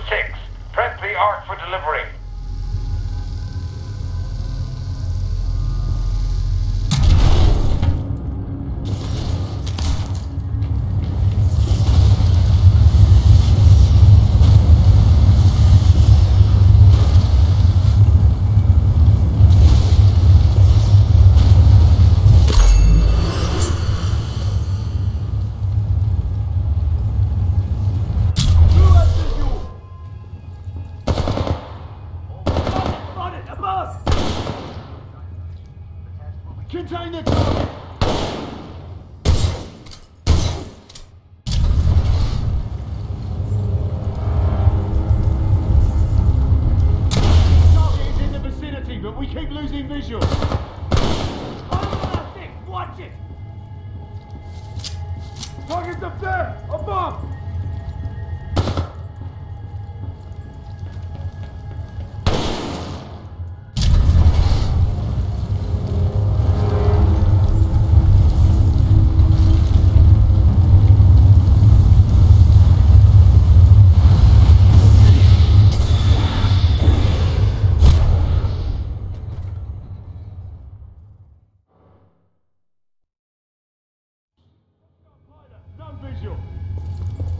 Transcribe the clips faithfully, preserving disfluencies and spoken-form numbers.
six. Prep the Ark for delivery. Contain the target! Target is in the vicinity, but we keep losing visual. Watch it! Target's up there! Above! No visual.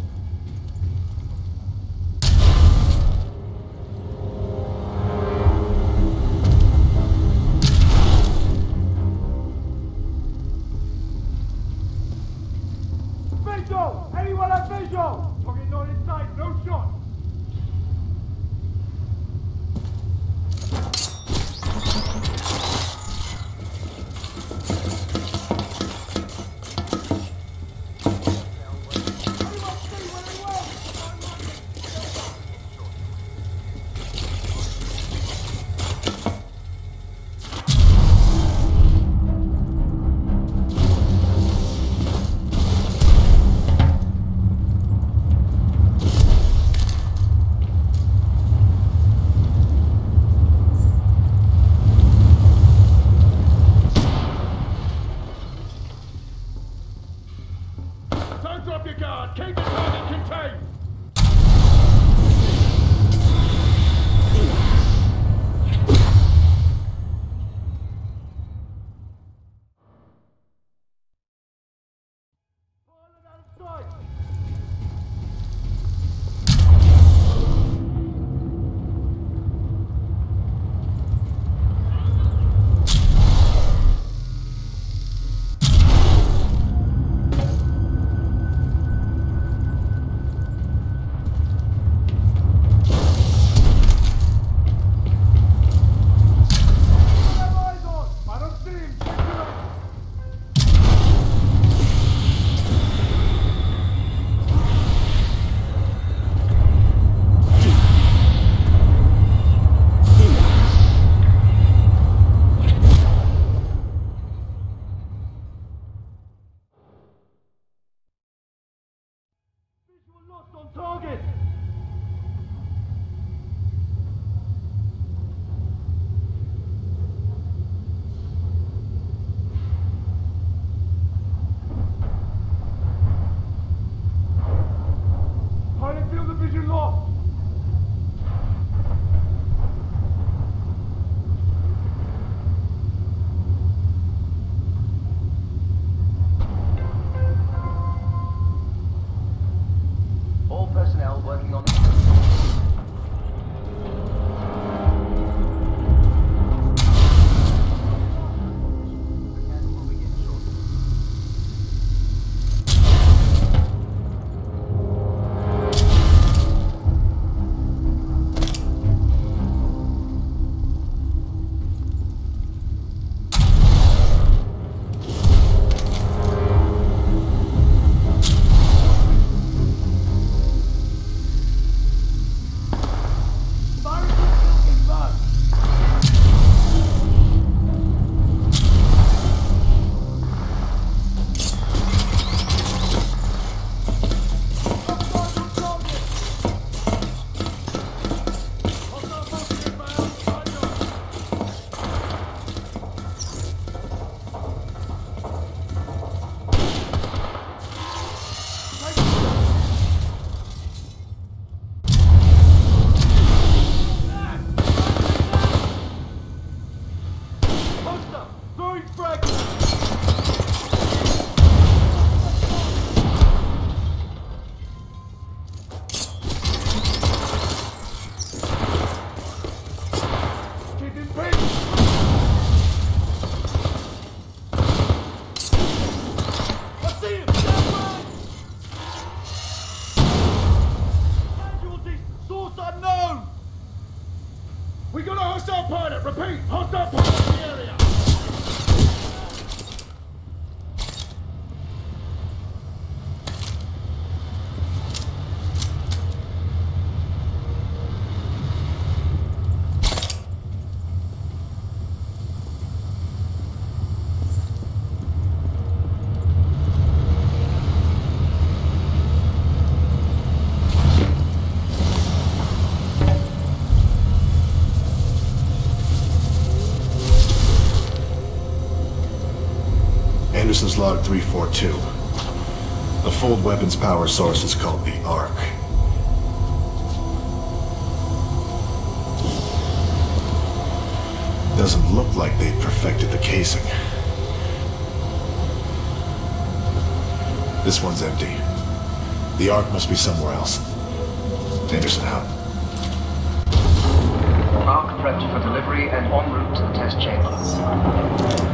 Hostile pilot! Repeat! Hostile pilot in the area! Anderson's log three four two. The Fold weapon's power source is called the Ark. Doesn't look like they've perfected the casing. This one's empty. The Ark must be somewhere else. Anderson out. Ark prepped for delivery and en route to the test chamber.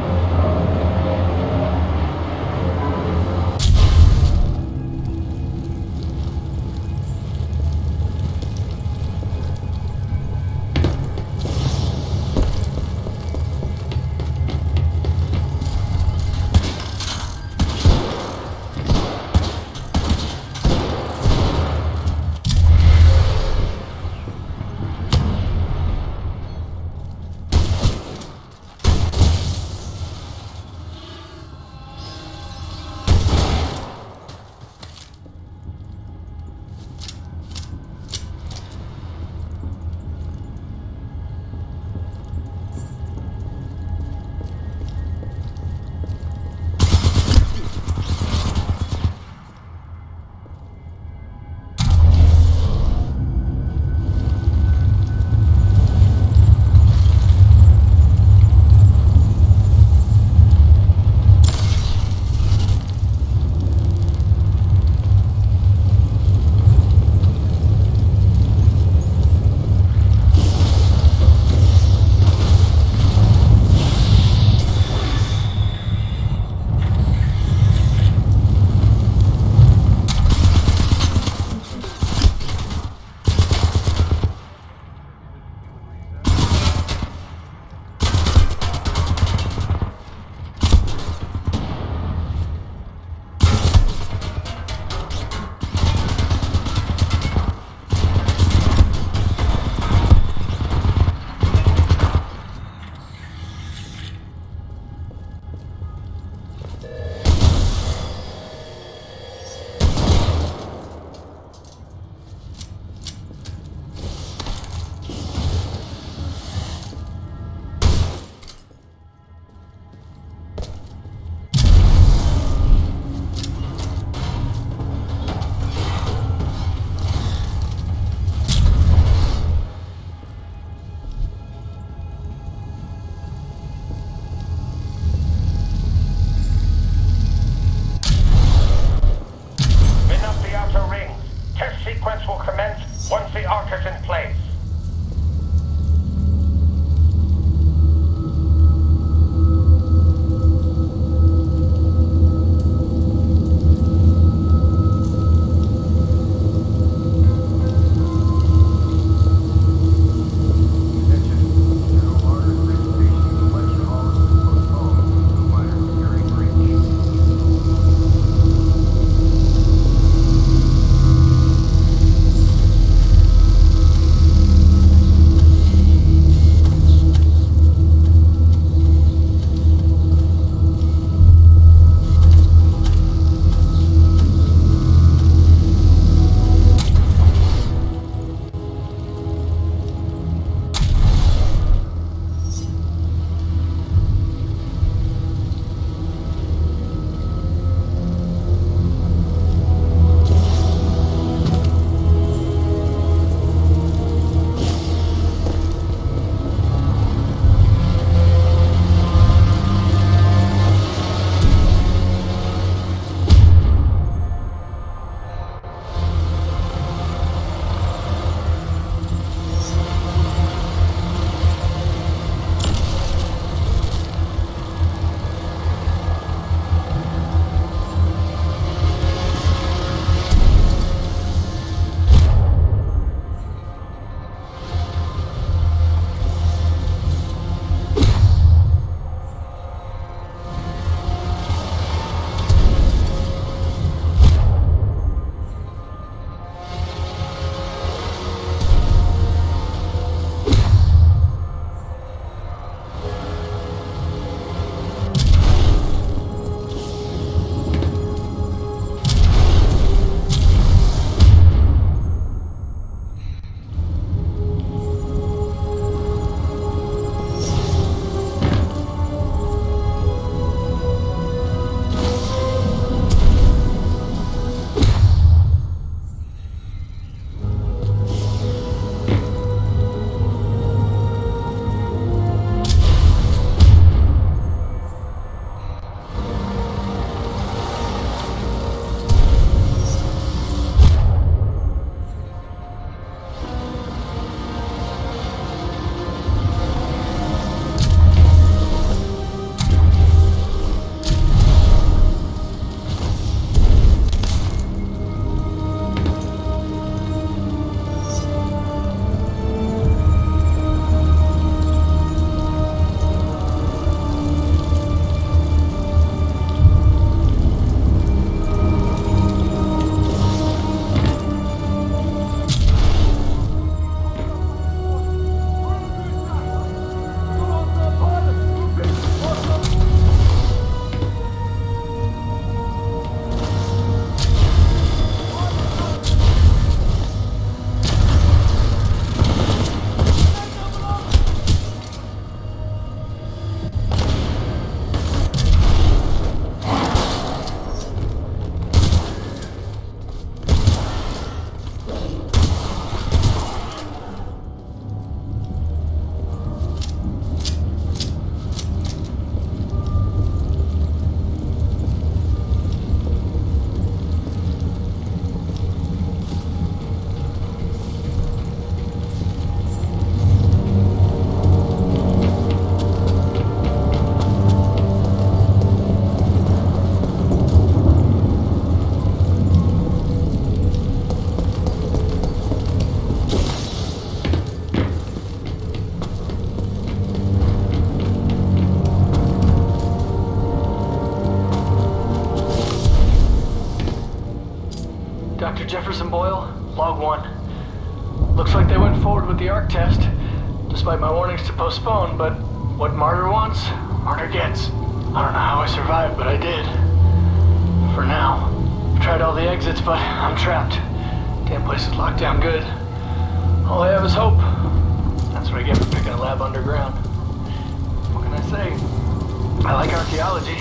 Boyle, log one. Looks like they went forward with the Ark test, despite my warnings to postpone, but what Martyr wants, Martyr gets. I don't know how I survived, but I did. For now. I've tried all the exits, but I'm trapped. Damn place is locked down good. All I have is hope. That's what I get for picking a lab underground. What can I say? I like archaeology.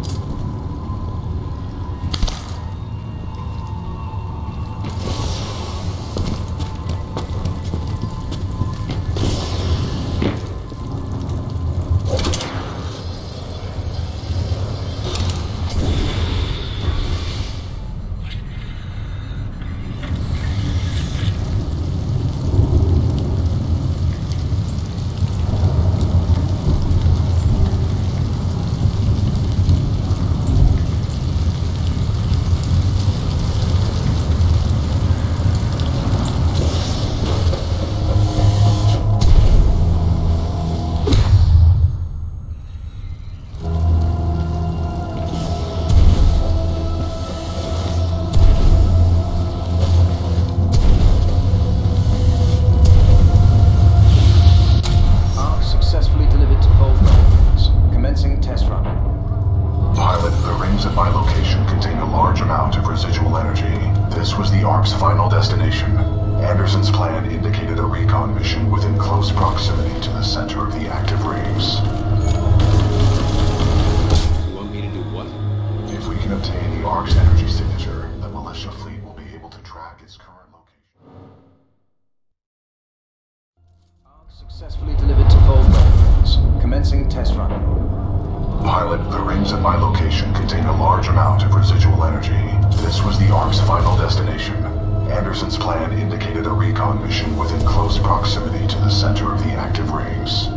Successfully delivered to Fold Weapons. Commencing test run. Pilot, the rings at my location contain a large amount of residual energy. This was the Ark's final destination. Anderson's plan indicated a recon mission within close proximity to the center of the active rings.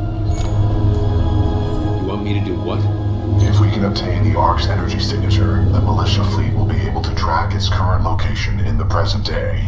You want me to do what? If we can obtain the Ark's energy signature, the militia fleet will be able to track its current location in the present day.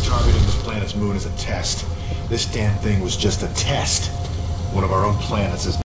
targeting this planet's moon as a test. This damn thing was just a test. One of our own planets is